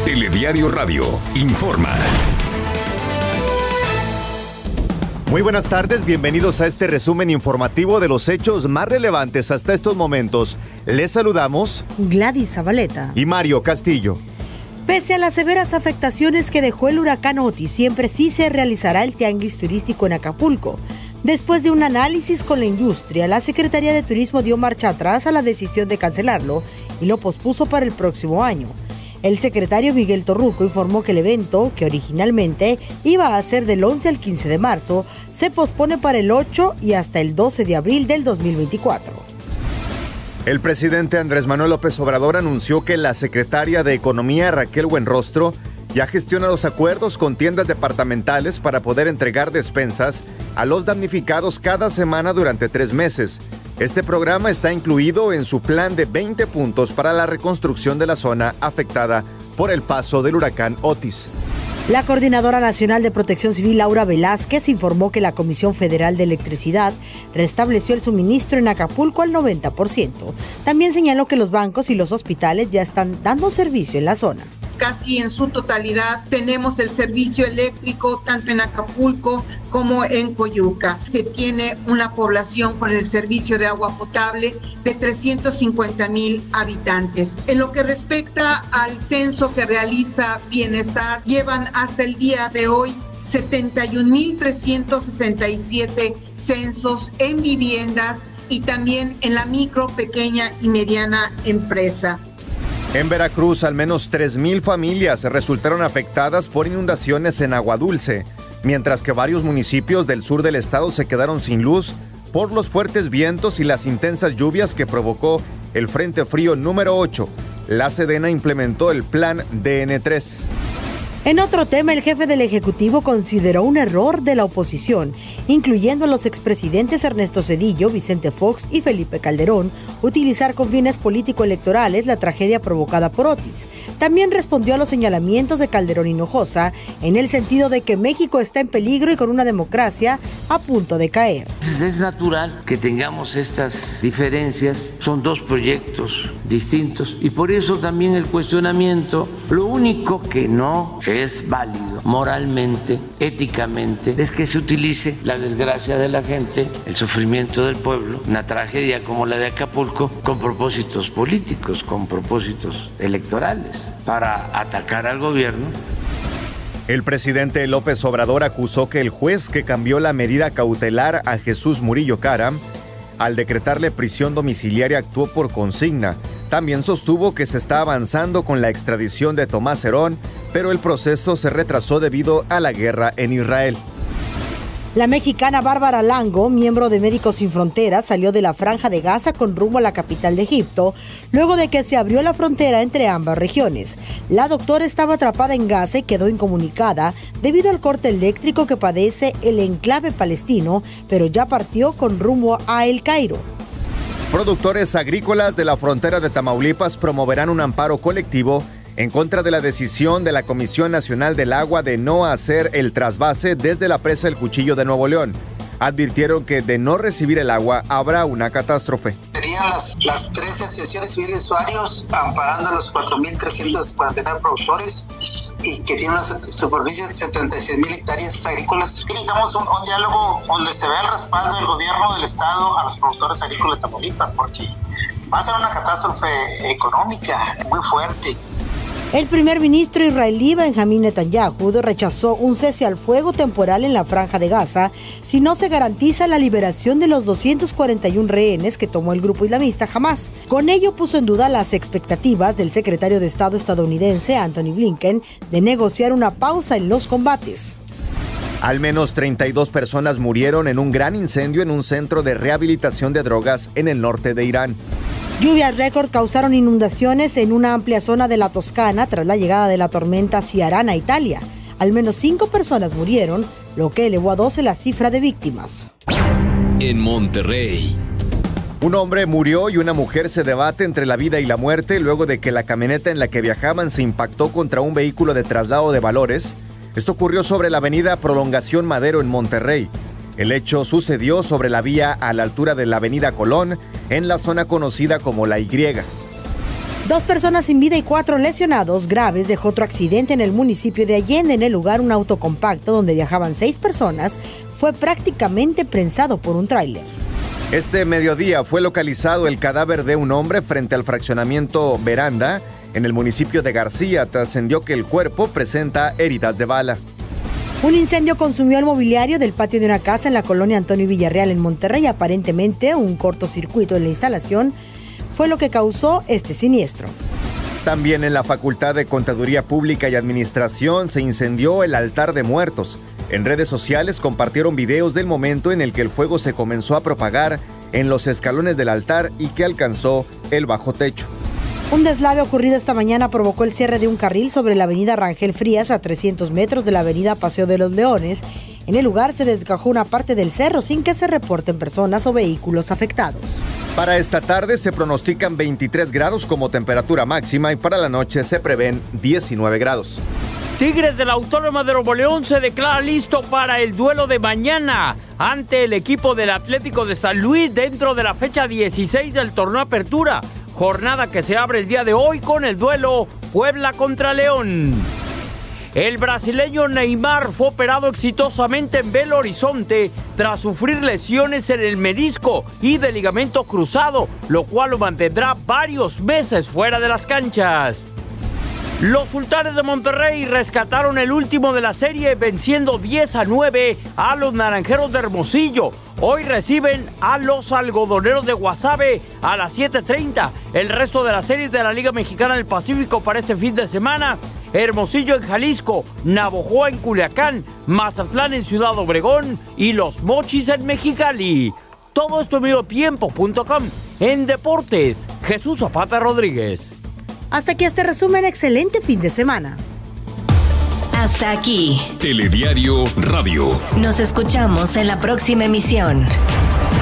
Telediario Radio informa. Muy buenas tardes, bienvenidos a este resumen informativo de los hechos más relevantes hasta estos momentos. Les saludamos Gladys Zabaleta y Mario Castillo. Pese a las severas afectaciones que dejó el huracán Otis, siempre sí se realizará el tianguis turístico en Acapulco. Después de un análisis con la industria, la Secretaría de Turismo dio marcha atrás a la decisión de cancelarlo y lo pospuso para el próximo año. El secretario Miguel Torruco informó que el evento, que originalmente iba a ser del 11 al 15 de marzo, se pospone para el 8 y hasta el 12 de abril del 2024. El presidente Andrés Manuel López Obrador anunció que la secretaria de Economía, Raquel Buenrostro, ya gestiona los acuerdos con tiendas departamentales para poder entregar despensas a los damnificados cada semana durante 3 meses. Este programa está incluido en su plan de 20 puntos para la reconstrucción de la zona afectada por el paso del huracán Otis. La Coordinadora Nacional de Protección Civil, Laura Velázquez, informó que la Comisión Federal de Electricidad restableció el suministro en Acapulco al 90%. También señaló que los bancos y los hospitales ya están dando servicio en la zona. Casi en su totalidad tenemos el servicio eléctrico tanto en Acapulco como en Coyuca. Se tiene una población con el servicio de agua potable de 350,000 habitantes. En lo que respecta al censo que realiza Bienestar, llevan hasta el día de hoy 71,367 censos en viviendas y también en la micro, pequeña y mediana empresa. En Veracruz, al menos 3,000 familias resultaron afectadas por inundaciones en Agua Dulce, mientras que varios municipios del sur del estado se quedaron sin luz por los fuertes vientos y las intensas lluvias que provocó el Frente Frío número 8. La Sedena implementó el plan DN3. En otro tema, el jefe del Ejecutivo consideró un error de la oposición, incluyendo a los expresidentes Ernesto Zedillo, Vicente Fox y Felipe Calderón, utilizar con fines político-electorales la tragedia provocada por Otis. También respondió a los señalamientos de Calderón Hinojosa, en el sentido de que México está en peligro y con una democracia a punto de caer. Es natural que tengamos estas diferencias, son dos proyectos distintos y por eso también el cuestionamiento. Lo único que no es válido moralmente, éticamente, es que se utilice la desgracia de la gente, el sufrimiento del pueblo, una tragedia como la de Acapulco, con propósitos políticos, con propósitos electorales, para atacar al gobierno. El presidente López Obrador acusó que el juez que cambió la medida cautelar a Jesús Murillo Caram, al decretarle prisión domiciliaria, actuó por consigna. También sostuvo que se está avanzando con la extradición de Tomás Herón, pero el proceso se retrasó debido a la guerra en Israel. La mexicana Bárbara Lango, miembro de Médicos Sin Fronteras, salió de la Franja de Gaza con rumbo a la capital de Egipto, luego de que se abrió la frontera entre ambas regiones. La doctora estaba atrapada en Gaza y quedó incomunicada debido al corte eléctrico que padece el enclave palestino, pero ya partió con rumbo a El Cairo. Productores agrícolas de la frontera de Tamaulipas promoverán un amparo colectivo en contra de la decisión de la Comisión Nacional del Agua de no hacer el trasvase desde la presa El Cuchillo de Nuevo León. Advirtieron que de no recibir el agua habrá una catástrofe. Serían las 13 asociaciones civiles de usuarios amparando a los 4,349 productores y que tienen una superficie de 76,000 hectáreas agrícolas. Necesitamos un diálogo donde se vea el respaldo del gobierno del estado a los productores agrícolas de Tamaulipas, porque va a ser una catástrofe económica muy fuerte. El primer ministro israelí Benjamín Netanyahu rechazó un cese al fuego temporal en la Franja de Gaza si no se garantiza la liberación de los 241 rehenes que tomó el grupo islamista Hamás. Con ello puso en duda las expectativas del secretario de Estado estadounidense Antony Blinken de negociar una pausa en los combates. Al menos 32 personas murieron en un gran incendio en un centro de rehabilitación de drogas en el norte de Irán. Lluvias récord causaron inundaciones en una amplia zona de la Toscana tras la llegada de la tormenta Ciarán a Italia. Al menos 5 personas murieron, lo que elevó a 12 la cifra de víctimas. En Monterrey, un hombre murió y una mujer se debate entre la vida y la muerte luego de que la camioneta en la que viajaban se impactó contra un vehículo de traslado de valores. Esto ocurrió sobre la avenida Prolongación Madero en Monterrey. El hecho sucedió sobre la vía a la altura de la avenida Colón, en la zona conocida como La Y. 2 personas sin vida y 4 lesionados graves dejó otro accidente en el municipio de Allende. En el lugar, un auto compacto donde viajaban 6 personas fue prácticamente prensado por un tráiler. Este mediodía fue localizado el cadáver de un hombre frente al fraccionamiento Veranda en el municipio de García. Trascendió que el cuerpo presenta heridas de bala. Un incendio consumió el mobiliario del patio de una casa en la colonia Antonio Villarreal en Monterrey. Aparentemente, un cortocircuito en la instalación fue lo que causó este siniestro. También en la Facultad de Contaduría Pública y Administración se incendió el altar de muertos. En redes sociales compartieron videos del momento en el que el fuego se comenzó a propagar en los escalones del altar y que alcanzó el bajo techo. Un deslave ocurrido esta mañana provocó el cierre de un carril sobre la avenida Rangel Frías a 300 metros de la avenida Paseo de los Leones. En el lugar se desgajó una parte del cerro sin que se reporten personas o vehículos afectados. Para esta tarde se pronostican 23 grados como temperatura máxima y para la noche se prevén 19 grados. Tigres de la Autónoma de Nuevo León se declara listo para el duelo de mañana ante el equipo del Atlético de San Luis dentro de la fecha 16 del torneo Apertura. Jornada que se abre el día de hoy con el duelo Puebla contra León. El brasileño Neymar fue operado exitosamente en Belo Horizonte tras sufrir lesiones en el menisco y de ligamento cruzado, lo cual lo mantendrá varios meses fuera de las canchas. Los Sultanes de Monterrey rescataron el último de la serie venciendo 10-9 a los Naranjeros de Hermosillo. Hoy reciben a los Algodoneros de Guasave a las 7:30. El resto de las series de la Liga Mexicana del Pacífico para este fin de semana: Hermosillo en Jalisco, Navojoa en Culiacán, Mazatlán en Ciudad Obregón y Los Mochis en Mexicali. Todo esto en mediotiempo.com. En deportes, Jesús Zapata Rodríguez. Hasta aquí este resumen. Excelente fin de semana. Hasta aquí. Telediario Radio. Nos escuchamos en la próxima emisión.